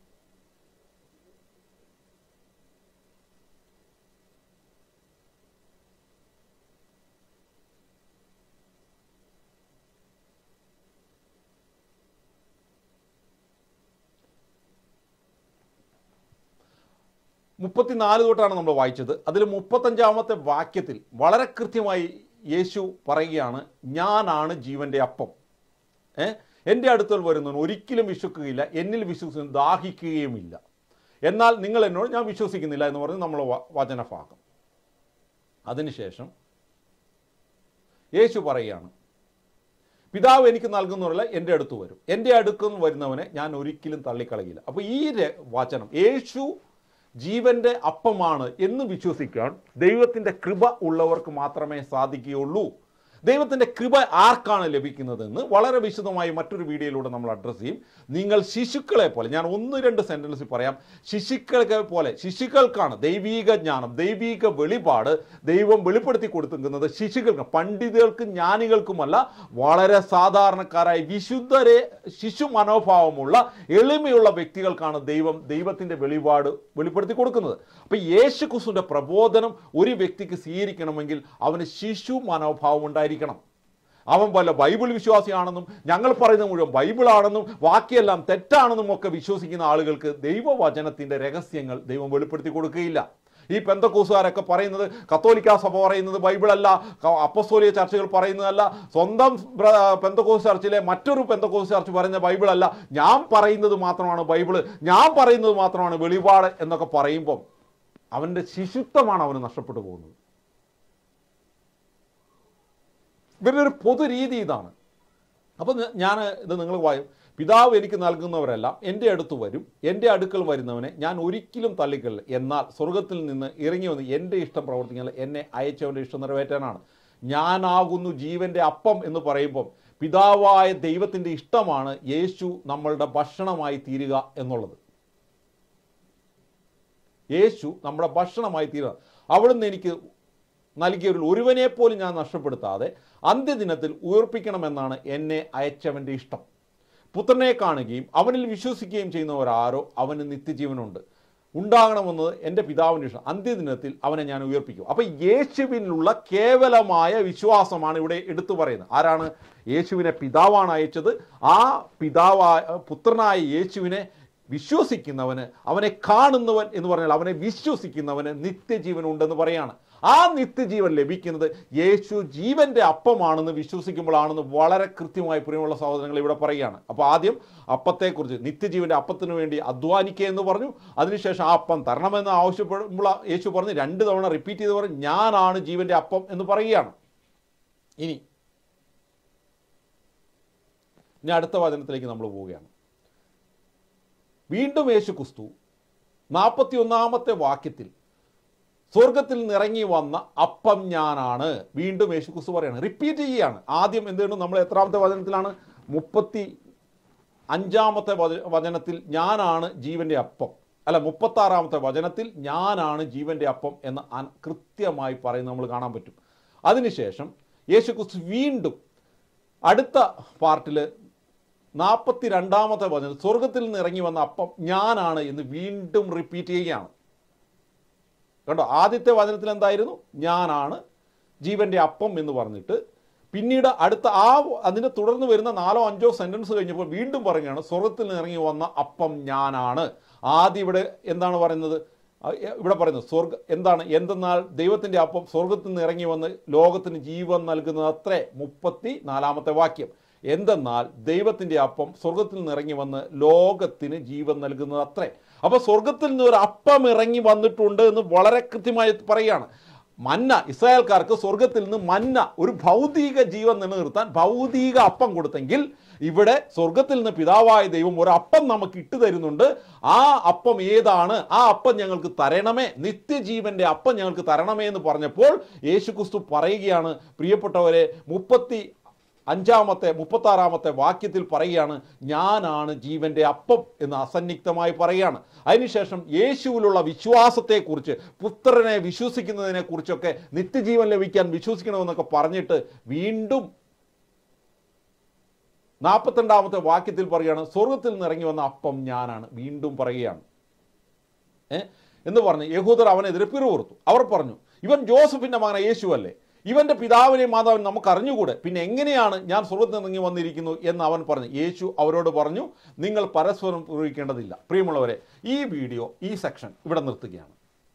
മുപ്പത്തിനാല് തൊട്ടാണ് നമ്മൾ വായിച്ചത്. അതിൽ മുപ്പത്തഞ്ചാമത്തെ വാക്യത്തിൽ വളരെ കൃത്യമായി യേശു പറയുകയാണ്, ഞാനാണ് ജീവൻ്റെ അപ്പം. ഏ എൻ്റെ അടുത്തൽ വരുന്നവൻ ഒരിക്കലും വിശ്വസിക്കുകയില്ല, എന്നിൽ വിശ്വസിക്കുന്ന ദാഹിക്കുകയുമില്ല. എന്നാൽ നിങ്ങൾ എന്നോട് ഞാൻ വിശ്വസിക്കുന്നില്ല എന്ന് പറഞ്ഞ് നമ്മൾ വചനഭാഗം. അതിനുശേഷം യേശു പറയുകയാണ്, പിതാവ് എനിക്ക് നൽകുന്നവരല്ല എൻ്റെ അടുത്ത് വരും, എൻ്റെ അടുത്ത് വരുന്നവനെ ഞാൻ ഒരിക്കലും തള്ളിക്കളയില്ല. അപ്പോൾ ഈ വചനം യേശു ജീവൻ്റെ അപ്പമാണ് എന്ന് വിശ്വസിക്കാൻ ദൈവത്തിൻ്റെ കൃപ ഉള്ളവർക്ക് മാത്രമേ സാധിക്കുകയുള്ളൂ. ദൈവത്തിൻ്റെ കൃപ ആർക്കാണ് ലഭിക്കുന്നതെന്ന് വളരെ വിശദമായി മറ്റൊരു വീഡിയോയിലൂടെ നമ്മൾ അഡ്രസ്സ് ചെയ്യും. നിങ്ങൾ ശിശുക്കളെ പോലെ, ഞാൻ ഒന്ന് രണ്ട് സെൻറ്റൻസിൽ പറയാം, ശിശുക്കളെ പോലെ, ശിശുക്കൾക്കാണ് ദൈവീക ജ്ഞാനം, ദൈവീക വെളിപാട് ദൈവം വെളിപ്പെടുത്തി കൊടുക്കുന്നത് ശിശുക്കൾക്ക്, പണ്ഡിതർക്കും ജ്ഞാനികൾക്കുമല്ല, വളരെ സാധാരണക്കാരായ വിശുദ്ധരെ, ശിശു മനോഭാവമുള്ള എളിമയുള്ള വ്യക്തികൾക്കാണ് ദൈവം ദൈവത്തിൻ്റെ വെളിപാട് വെളിപ്പെടുത്തി കൊടുക്കുന്നത്. അപ്പോൾ യേശു ക്രിസ്തുവിൻ്റെ പ്രബോധനം ഒരു വ്യക്തിക്ക് സ്വീകരിക്കണമെങ്കിൽ അവന് ശിശു മനോഭാവം ഉണ്ടായിരിക്കണം. അവൻ വല്ല ബൈബിൾ വിശ്വാസിയാണെന്നും ഞങ്ങൾ പറയുന്നത് മുഴുവൻ ബൈബിളാണെന്നും ബാക്കിയെല്ലാം തെറ്റാണെന്നും ഒക്കെ വിശ്വസിക്കുന്ന ആളുകൾക്ക് ദൈവവചനത്തിൻ്റെ രഹസ്യങ്ങൾ ദൈവം വെളിപ്പെടുത്തി കൊടുക്കുകയില്ല. ഈ പെന്തക്കോസുകാരൊക്കെ പറയുന്നത്, കത്തോലിക്കാ സഭ പറയുന്നത് ബൈബിളല്ല, അപ്പസ്തോലിക ചർച്ചകൾ പറയുന്നതല്ല, സ്വന്തം പെന്തക്കോസ് ചർച്ചിലെ മറ്റൊരു പെന്തക്കോസ് ചർച്ച് പറയുന്ന ബൈബിളല്ല, ഞാൻ പറയുന്നത് മാത്രമാണ് ബൈബിള്, ഞാൻ പറയുന്നത് മാത്രമാണ് വെളിപാട് എന്നൊക്കെ പറയുമ്പം അവൻ്റെ ശിശുത്വമാണ് അവന് നഷ്ടപ്പെട്ടു പോകുന്നത്. ഇവരുടെ ഒരു പൊതു രീതി ഇതാണ്. അപ്പം ഞാൻ ഇത് നിങ്ങൾ വായും, പിതാവ് എനിക്ക് നൽകുന്നവരെല്ലാം എൻ്റെ അടുത്ത് വരും, എൻ്റെ അടുക്കൽ വരുന്നവനെ ഞാൻ ഒരിക്കലും തള്ളിക്കളില്ല. എന്നാൽ സ്വർഗത്തിൽ നിന്ന് ഇറങ്ങി വന്ന് എൻ്റെ ഇഷ്ടം പ്രവർത്തിക്കാൻ എന്നെ അയച്ചവൻ്റെ ഇഷ്ടം നിറവേറ്റാനാണ്. ഞാനാകുന്നു ജീവൻ്റെ അപ്പം എന്ന് പറയുമ്പം പിതാവായ ദൈവത്തിൻ്റെ ഇഷ്ടമാണ് യേശു നമ്മളുടെ ഭക്ഷണമായി തീരുക എന്നുള്ളത്. യേശു നമ്മുടെ ഭക്ഷണമായി തീരുക. അവിടുന്ന് എനിക്ക് നൽകിയവരിൽ ഒരുവനെ പോലും ഞാൻ നഷ്ടപ്പെടുത്താതെ അന്ത്യദിനത്തിൽ ഉയർപ്പിക്കണമെന്നാണ് എന്നെ അയച്ചവൻ്റെ ഇഷ്ടം. പുത്രനെ കാണുകയും അവനിൽ വിശ്വസിക്കുകയും ചെയ്യുന്നവരാരോ അവന് നിത്യജീവനുണ്ട് ഉണ്ടാകണമെന്നത് എൻ്റെ പിതാവിൻ്റെ ഇഷ്ടം. അന്ത്യദിനത്തിൽ അവനെ ഞാൻ ഉയർപ്പിക്കും. അപ്പോൾ യേശുവിനുള്ള കേവലമായ വിശ്വാസമാണ് ഇവിടെ എടുത്തു പറയുന്നത്. ആരാണ്? യേശുവിനെ പിതാവാണ് അയച്ചത്. ആ പിതാവായ പുത്രനായ യേശുവിനെ വിശ്വസിക്കുന്നവന്, അവനെ കാണുന്നവൻ എന്ന് പറഞ്ഞാൽ അവനെ വിശ്വസിക്കുന്നവന് നിത്യജീവൻ ഉണ്ടെന്ന് പറയാണ്. ആ നിത്യജീവൻ ലഭിക്കുന്നത് യേശു ജീവൻ്റെ അപ്പമാണെന്ന് വിശ്വസിക്കുമ്പോഴാണെന്ന് വളരെ കൃത്യമായി പ്രിയമുള്ള സഹോദരങ്ങൾ ഇവിടെ പറയുകയാണ്. അപ്പോൾ ആദ്യം അപ്പത്തെക്കുറിച്ച്, നിത്യജീവൻ്റെ അപ്പത്തിന് വേണ്ടി അധ്വാനിക്കുക എന്ന് പറഞ്ഞു. അതിനുശേഷം ആ അപ്പം തരണമെന്ന് ആവശ്യപ്പെടുമ്പോൾ യേശു പറഞ്ഞ് രണ്ട് തവണ റിപ്പീറ്റ് ചെയ്ത് പറഞ്ഞ് ഞാനാണ് ജീവൻ്റെ അപ്പം എന്ന് പറയുകയാണ്. ഇനി ഇനി അടുത്ത വചനത്തിലേക്ക് നമ്മൾ പോവുകയാണ്. വീണ്ടും യേശു ക്രിസ്തു നാൽപ്പത്തി ഒന്നാമത്തെ വാക്യത്തിൽ സ്വർഗത്തിൽ നിന്നിറങ്ങി വന്ന അപ്പം ഞാനാണ് വീണ്ടും യേശു ക്രിസ്തു പറയാണ്, റിപ്പീറ്റ് ചെയ്യുകയാണ്. ആദ്യം എന്തുകൊണ്ട് നമ്മൾ എത്രാമത്തെ വചനത്തിലാണ്? മുപ്പത്തി അഞ്ചാമത്തെ വചനത്തിൽ ഞാനാണ് ജീവൻ്റെ അപ്പം, അല്ല മുപ്പത്താറാമത്തെ വചനത്തിൽ ഞാനാണ് ജീവൻ്റെ അപ്പം എന്ന് കൃത്യമായി പറയുന്നത് നമ്മൾ കാണാൻ പറ്റും. അതിനുശേഷം യേശു ക്രിസ്തു വീണ്ടും അടുത്ത പാർട്ടിൽ നാൽപ്പത്തി രണ്ടാമത്തെ വചനം സ്വർഗത്തിൽ നിന്ന് ഇറങ്ങി വന്ന അപ്പം ഞാനാണ് എന്ന് വീണ്ടും റിപ്പീറ്റ് ചെയ്യുകയാണ്. കണ്ടോ, ആദ്യത്തെ വചനത്തിൽ എന്തായിരുന്നു? ഞാനാണ് ജീവൻ്റെ അപ്പം എന്ന് പറഞ്ഞിട്ട് പിന്നീട് അടുത്ത ആ അതിനെ തുടർന്ന് വരുന്ന നാലോ അഞ്ചോ സെൻറ്റൻസ് കഴിഞ്ഞപ്പോൾ വീണ്ടും പറയുകയാണ് സ്വർഗത്തിൽ നിന്ന് ഇറങ്ങി വന്ന അപ്പം ഞാനാണ്. ആദ്യം ഇവിടെ എന്താണ് പറയുന്നത്? ഇവിടെ പറയുന്നത് സ്വർഗ എന്താണ് എന്തെന്നാൽ ദൈവത്തിൻ്റെ അപ്പം സ്വർഗത്തിൽ നിന്ന് ഇറങ്ങി വന്ന് ലോകത്തിന് ജീവൻ നൽകുന്നത് അത്രേ. മുപ്പത്തി നാലാമത്തെ വാക്യം, എന്തെന്നാൽ ദൈവത്തിൻ്റെ അപ്പം സ്വർഗത്തിൽ നിന്ന് ഇറങ്ങി വന്ന് ലോകത്തിന് ജീവൻ നൽകുന്നത് അത്രേ. അപ്പോൾ സ്വർഗത്തിൽ നിന്ന് ഒരു അപ്പം ഇറങ്ങി വന്നിട്ടുണ്ട് എന്ന് വളരെ കൃത്യമായി പറയുകയാണ്. മന്ന, ഇസ്രായേൽക്കാർക്ക് സ്വർഗത്തിൽ നിന്ന് മന്ന, ഒരു ഭൗതിക ജീവൻ നിലനിർത്താൻ ഭൗതിക അപ്പം കൊടുത്തെങ്കിൽ ഇവിടെ സ്വർഗത്തിൽ നിന്ന് പിതാവായ ദൈവം ഒരു അപ്പം നമുക്ക് ഇട്ടു തരുന്നുണ്ട്. ആ അപ്പം ഏതാണ്? ആ അപ്പം ഞങ്ങൾക്ക് തരണമേ, നിത്യജീവൻ്റെ അപ്പം ഞങ്ങൾക്ക് തരണമേ എന്ന് പറഞ്ഞപ്പോൾ യേശു ക്രിസ്തു പറയുകയാണ്, പ്രിയപ്പെട്ടവരെ, മുപ്പത്തി അഞ്ചാമത്തെ മുപ്പത്താറാമത്തെ വാക്യത്തിൽ പറയുകയാണ് ഞാനാണ് ജീവൻ്റെ അപ്പം എന്ന് അസന്നിഗ്ധമായി പറയുകയാണ്. അതിനുശേഷം യേശുവിലുള്ള വിശ്വാസത്തെക്കുറിച്ച്, പുത്രനെ വിശ്വസിക്കുന്നതിനെ കുറിച്ചൊക്കെ, നിത്യജീവൻ ലഭിക്കാൻ വിശ്വസിക്കണമെന്നൊക്കെ പറഞ്ഞിട്ട് വീണ്ടും നാൽപ്പത്തിരണ്ടാമത്തെ വാക്യത്തിൽ പറയുകയാണ് സ്വർഗത്തിൽ നിന്ന് ഇറങ്ങി വന്ന അപ്പം ഞാനാണ്. വീണ്ടും പറയുകയാണ് ഏ എന്ന് പറഞ്ഞ് യഹൂദർ അവനെതിരെ പിറുപിറുത്തു. അവർ പറഞ്ഞു, ഇവൻ ജോസഫിൻ്റെ മകൻ യേശു അല്ലേ? ഇവൻ്റെ പിതാവിനെയും മാതാവിനെ നമുക്ക് അറിഞ്ഞുകൂടെ? പിന്നെ എങ്ങനെയാണ് ഞാൻ സ്വർഗത്തിൽ നിന്ന് വന്നിരിക്കുന്നു എന്ന് അവൻ പറഞ്ഞു. യേശു അവരോട് പറഞ്ഞു, നിങ്ങൾ പരസ്പരം പ്രയോഗിക്കേണ്ടതില്ല. പ്രിയമുള്ളവരെ, ഈ വീഡിയോ ഈ സെക്ഷൻ ഇവിടെ നിർത്തുകയാണ്.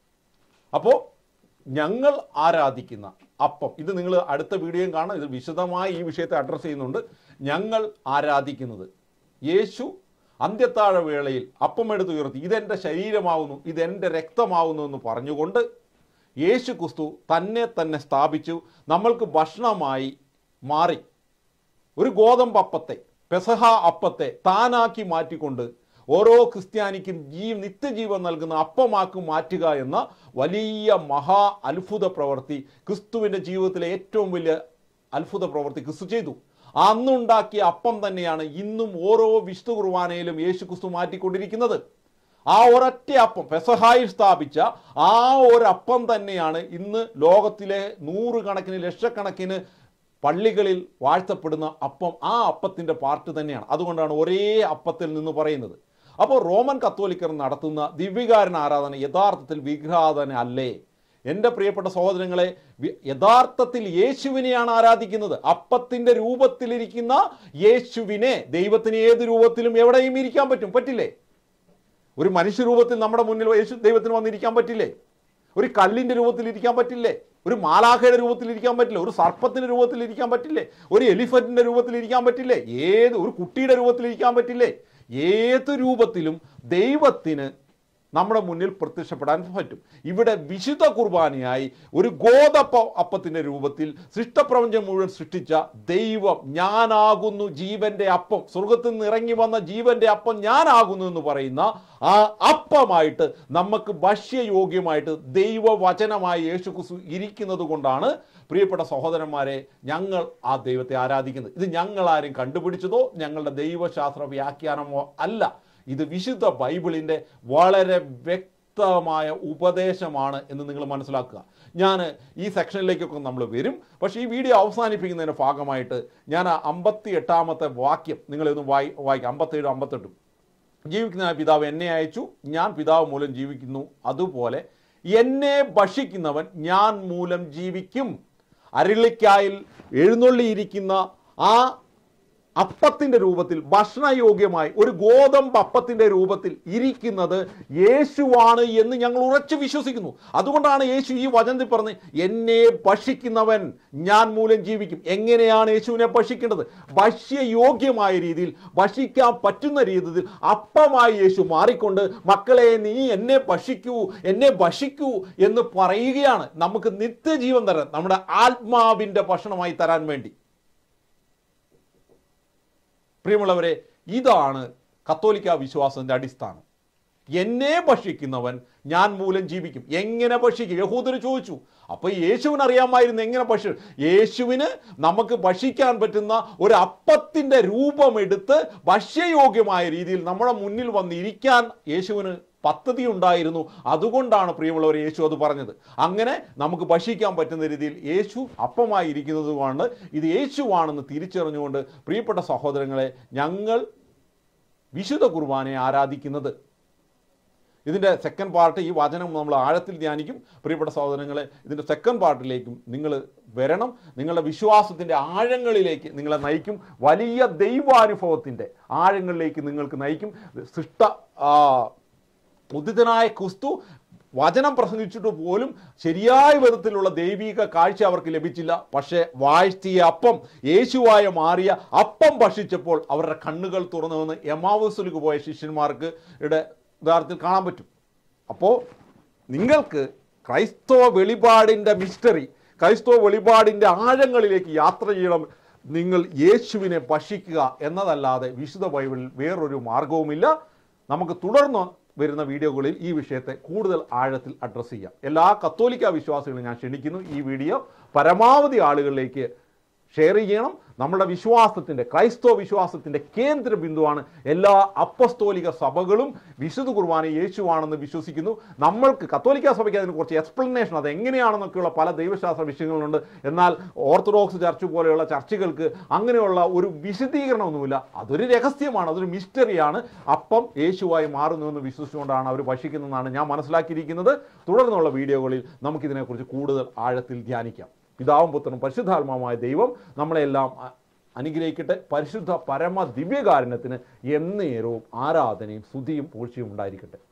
അപ്പോൾ ഞങ്ങൾ ആരാധിക്കുന്ന അപ്പം, ഇത് നിങ്ങൾ അടുത്ത വീഡിയോയും കാണാം, ഇത് വിശദമായി ഈ വിഷയത്തെ അഡ്രസ്സ് ചെയ്യുന്നുണ്ട്. ഞങ്ങൾ ആരാധിക്കുന്നത് യേശു അന്ത്യത്താഴ വേളയിൽ അപ്പം എടുത്തുയർത്തി ഇതെൻ്റെ ശരീരമാവുന്നു, ഇതെൻ്റെ രക്തമാവുന്നു എന്ന് പറഞ്ഞുകൊണ്ട് യേശു ക്രിസ്തു തന്നെ തന്നെ സ്ഥാപിച്ചു, നമ്മൾക്ക് ഭക്ഷണമായി മാറി. ഒരു ഗോതമ്പ് അപ്പത്തെ, പെസഹ അപ്പത്തെ താനാക്കി മാറ്റിക്കൊണ്ട് ഓരോ ക്രിസ്ത്യാനിക്കും ജീ നിത്യജീവൻ നൽകുന്ന അപ്പമാക്കി മാറ്റുക എന്ന വലിയ മഹാ അത്ഭുത പ്രവൃത്തി, ക്രിസ്തുവിൻ്റെ ജീവിതത്തിലെ ഏറ്റവും വലിയ അത്ഭുത പ്രവൃത്തി ക്രിസ്തു ചെയ്തു. അന്നുണ്ടാക്കിയ അപ്പം തന്നെയാണ് ഇന്നും ഓരോ വിശുദ്ധ കുർബാനയിലും യേശു ക്രിസ്തു മാറ്റിക്കൊണ്ടിരിക്കുന്നത്. ആ ഒരൊറ്റ അപ്പം, പെസഹായിൽ സ്ഥാപിച്ച ആ ഒരപ്പം തന്നെയാണ് ഇന്ന് ലോകത്തിലെ നൂറുകണക്കിന് ലക്ഷക്കണക്കിന് പള്ളികളിൽ വാഴ്ത്തപ്പെടുന്ന അപ്പം. ആ അപ്പത്തിൻ്റെ പാർട്ട് തന്നെയാണ്. അതുകൊണ്ടാണ് ഒരേ അപ്പത്തിൽ നിന്ന് പറയുന്നത്. അപ്പോൾ റോമൻ കത്തോലിക്കർ നടത്തുന്ന ദിവ്യകാരുണ്യ ആരാധന യഥാർത്ഥത്തിൽ വിഗ്രഹാരാധന അല്ലേ? എൻ്റെ പ്രിയപ്പെട്ട സഹോദരങ്ങളെ, യഥാർത്ഥത്തിൽ യേശുവിനെയാണ് ആരാധിക്കുന്നത്. അപ്പത്തിൻ്റെ രൂപത്തിലിരിക്കുന്ന യേശുവിനെ. ദൈവത്തിന് ഏത് രൂപത്തിലും എവിടെയും ഇരിക്കാൻ പറ്റും, പറ്റില്ലേ? ഒരു മനുഷ്യരൂപത്തിൽ നമ്മുടെ മുന്നിൽ യേശു ദൈവത്തിന് വന്നിരിക്കാൻ പറ്റില്ലേ? ഒരു കല്ലിൻ്റെ രൂപത്തിൽ ഇരിക്കാൻ പറ്റില്ലേ? ഒരു മാലാഖയുടെ രൂപത്തിൽ ഇരിക്കാൻ പറ്റില്ലേ? ഒരു സർപ്പത്തിൻ്റെ രൂപത്തിൽ ഇരിക്കാൻ പറ്റില്ലേ? ഒരു എലിഫന്റിൻ്റെ രൂപത്തിൽ ഇരിക്കാൻ പറ്റില്ലേ? ഏത് ഒരു കുട്ടിയുടെ രൂപത്തിൽ ഇരിക്കാൻ പറ്റില്ലേ? ഏത് രൂപത്തിലും ദൈവത്തിന് നമ്മുടെ മുന്നിൽ പ്രത്യക്ഷപ്പെടാൻ പറ്റും. ഇവിടെ വിശുദ്ധ കുർബാനയായി ഒരു ഗോതമ്പ അപ്പത്തിൻ്റെ രൂപത്തിൽ സൃഷ്ടപ്രപഞ്ചം മുഴുവൻ സൃഷ്ടിച്ച ദൈവം, ഞാനാകുന്നു ജീവൻ്റെ അപ്പം, സ്വർഗത്തിൽ നിന്ന് ഇറങ്ങി വന്ന ജീവൻ്റെ അപ്പം ഞാനാകുന്നു എന്ന് പറയുന്ന ആ അപ്പമായിട്ട് നമുക്ക് ഭക്ഷ്യയോഗ്യമായിട്ട് ദൈവവചനമായി യേശു ക്രിസ്തു ഇരിക്കുന്നത് കൊണ്ടാണ് പ്രിയപ്പെട്ട സഹോദരന്മാരെ ഞങ്ങൾ ആ ദൈവത്തെ ആരാധിക്കുന്നത്. ഇത് ഞങ്ങളാരും കണ്ടുപിടിച്ചതോ ഞങ്ങളുടെ ദൈവശാസ്ത്ര വ്യാഖ്യാനമോ അല്ല. ഇത് വിശുദ്ധ ബൈബിളിൻ്റെ വളരെ വ്യക്തമായ ഉപദേശമാണ് എന്ന് നിങ്ങൾ മനസ്സിലാക്കുക. ഞാൻ ഈ സെക്ഷനിലേക്കൊക്കെ നമ്മൾ വരും. പക്ഷേ ഈ വീഡിയോ അവസാനിപ്പിക്കുന്നതിൻ്റെ ഭാഗമായിട്ട് ഞാൻ ആ അമ്പത്തി എട്ടാമത്തെ വാക്യം നിങ്ങളിന്ന് വായി വായിക്കാം അമ്പത്തേഴ് അമ്പത്തെട്ടും ജീവിക്കുന്ന പിതാവ് എന്നെ അയച്ചു, ഞാൻ പിതാവ് മൂലം ജീവിക്കുന്നു, അതുപോലെ എന്നെ ഭക്ഷിക്കുന്നവൻ ഞാൻ മൂലം ജീവിക്കും. അരളിക്കായിൽ എഴുന്നള്ളിയിരിക്കുന്ന ആ അപ്പത്തിൻ്റെ രൂപത്തിൽ ഭക്ഷണയോഗ്യമായി ഒരു ഗോതമ്പ് അപ്പത്തിൻ്റെ രൂപത്തിൽ ഇരിക്കുന്നത് യേശുവാണ് എന്ന് ഞങ്ങൾ ഉറച്ചു വിശ്വസിക്കുന്നു. അതുകൊണ്ടാണ് യേശു ഈ വചനത്തിൽ പറഞ്ഞ് എന്നെ ഭക്ഷിക്കുന്നവൻ ഞാൻ മൂലം ജീവിക്കും. എങ്ങനെയാണ് യേശുവിനെ ഭക്ഷിക്കേണ്ടത്? ഭക്ഷ്യയോഗ്യമായ രീതിയിൽ, ഭക്ഷിക്കാൻ പറ്റുന്ന രീതിയിൽ അപ്പമായി യേശു മാറിക്കൊണ്ട് മക്കളെ നീ എന്നെ ഭക്ഷിക്കൂ, എന്നെ ഭക്ഷിക്കൂ എന്ന് പറയുകയാണ്. നമുക്ക് നിത്യജീവൻ തരാൻ, നമ്മുടെ ആത്മാവിൻ്റെ ഭക്ഷണമായി തരാൻ വേണ്ടി. പ്രിയമുള്ളവരെ, ഇതാണ് കത്തോലിക്ക വിശ്വാസത്തിൻ്റെ അടിസ്ഥാനം. എന്നെ ഭക്ഷിക്കുന്നവൻ ഞാൻ മൂലം ജീവിക്കും. എങ്ങനെ ഭക്ഷിക്കും? യഹൂദർ ചോദിച്ചു. അപ്പോൾ യേശുവിന് അറിയാമായിരുന്നു എങ്ങനെ ഭക്ഷിക്കും. യേശുവിന് നമുക്ക് ഭക്ഷിക്കാൻ പറ്റുന്ന ഒരു അപ്പത്തിൻ്റെ രൂപമെടുത്ത് ഭക്ഷ്യയോഗ്യമായ രീതിയിൽ നമ്മുടെ മുന്നിൽ വന്നിരിക്കാൻ യേശുവിന് പദ്ധതി ഉണ്ടായിരുന്നു. അതുകൊണ്ടാണ് പ്രിയമുള്ളവർ യേശു അത് പറഞ്ഞത്. അങ്ങനെ നമുക്ക് ഭക്ഷിക്കാൻ പറ്റുന്ന രീതിയിൽ യേശു അപ്പമായി ഇരിക്കുന്നതുമാണ്. ഇത് യേശുവാണെന്ന് തിരിച്ചറിഞ്ഞുകൊണ്ട് പ്രിയപ്പെട്ട സഹോദരങ്ങളെ, ഞങ്ങൾ വിശുദ്ധ കുർബാനയെ ആരാധിക്കുന്നത്. ഇതിൻ്റെ സെക്കൻഡ് പാർട്ട്, ഈ വചനം നമ്മൾ ആഴത്തിൽ ധ്യാനിക്കും. പ്രിയപ്പെട്ട സഹോദരങ്ങളെ, ഇതിൻ്റെ സെക്കൻഡ് പാർട്ടിലേക്കും നിങ്ങൾ വരണം. നിങ്ങളുടെ വിശ്വാസത്തിൻ്റെ ആഴങ്ങളിലേക്ക് നിങ്ങളെ നയിക്കും. വലിയ ദൈവാനുഭവത്തിൻ്റെ ആഴങ്ങളിലേക്ക് നിങ്ങൾക്ക് നയിക്കും. സൃഷ്ട ഉദിതനായ ക്രിസ്തു വചനം പ്രസംഗിച്ചിട്ട് പോലും ശരിയായ വിധത്തിലുള്ള ദൈവിക കാഴ്ച അവർക്ക് ലഭിച്ചില്ല. പക്ഷേ വാഴ്ത്തിയ അപ്പം, യേശുവായ മാറിയ അപ്പം ഭക്ഷിച്ചപ്പോൾ അവരുടെ കണ്ണുകൾ തുറന്നുവെന്ന് എമ്മാവൂസിലേക്ക് പോയ ശിഷ്യന്മാർക്ക് ഇവിടെ യഥാർത്ഥത്തിൽ കാണാൻ പറ്റും. അപ്പോൾ നിങ്ങൾക്ക് ക്രൈസ്തവ വെളിപാടിൻ്റെ മിസ്റ്ററി, ക്രൈസ്തവ വെളിപാടിൻ്റെ ആഴങ്ങളിലേക്ക് യാത്ര ചെയ്യണം. നിങ്ങൾ യേശുവിനെ ഭക്ഷിക്കുക എന്നതല്ലാതെ വിശുദ്ധ ബൈബിളിൽ വേറൊരു മാർഗവുമില്ല. നമുക്ക് തുടർന്ന് വരുന്ന വീഡിയോകളിൽ ഈ വിഷയത്തെ കൂടുതൽ ആഴത്തിൽ അഡ്രസ്സ് ചെയ്യാം. എല്ലാ കത്തോലിക്ക വിശ്വാസികളും ഞാൻ ക്ഷണിക്കുന്നു, ഈ വീഡിയോ പരമാവധി ആളുകളിലേക്ക് ഷെയർ ചെയ്യണം. നമ്മുടെ വിശ്വാസത്തിൻ്റെ, ക്രൈസ്തവ വിശ്വാസത്തിൻ്റെ കേന്ദ്ര ബിന്ദുവാണ് എല്ലാ അപ്പസ്തോലിക സഭകളും വിശുദ്ധ കുർബാന യേശുവാണെന്ന് വിശ്വസിക്കുന്നു. നമ്മൾക്ക് കത്തോലിക്ക സഭയ്ക്ക് അതിന് കുറച്ച് എക്സ്പ്ലനേഷൻ, അത് എങ്ങനെയാണെന്നൊക്കെയുള്ള പല ദൈവശാസ്ത്ര വിഷയങ്ങളുണ്ട്. എന്നാൽ ഓർത്തഡോക്സ് ചർച്ച് പോലെയുള്ള ചർച്ചുകൾക്ക് അങ്ങനെയുള്ള ഒരു വിശദീകരണമൊന്നുമില്ല. അതൊരു രഹസ്യമാണ്, അതൊരു മിസ്റ്ററിയാണ്. അപ്പം യേശുവായി മാറുന്നുവെന്ന് വിശ്വസിച്ചുകൊണ്ടാണ് അവർ ഭക്ഷിക്കുന്നതെന്നാണ് ഞാൻ മനസ്സിലാക്കിയിരിക്കുന്നത്. തുടർന്നുള്ള വീഡിയോകളിൽ നമുക്കിതിനെക്കുറിച്ച് കൂടുതൽ ആഴത്തിൽ ധ്യാനിക്കാം. പിതാവും പുത്രനും പരിശുദ്ധാത്മാവുമായ ദൈവം നമ്മളെല്ലാം അനുഗ്രഹിക്കട്ടെ. പരിശുദ്ധ പരമ ദിവ്യകാരുണ്യത്തിന് എന്നേരവും ആരാധനയും സ്തുതിയും പൂഴ്ചയും ഉണ്ടായിരിക്കട്ടെ.